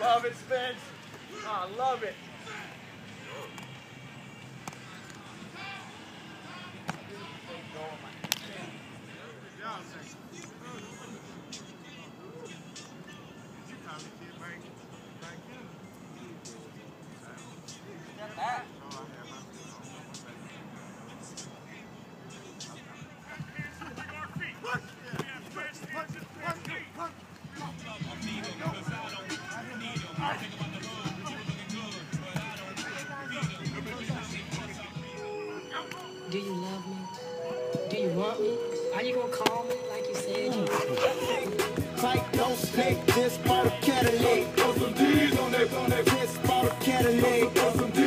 Love it, Spence. I love it. Do you love me? Do you want me? Are you gonna call me like you said you would? Fight, don't snake, this bottle Cadillac. Put some D's on that, this bottle Cadillac.